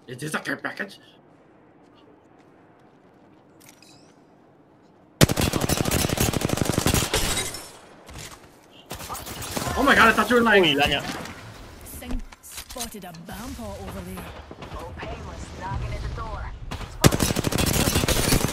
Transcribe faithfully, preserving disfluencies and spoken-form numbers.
Is this a care package? Oh my god, I thought you were lying. Ui, là nha. Sing spotted a vampire over there. Opay was knocking at the door.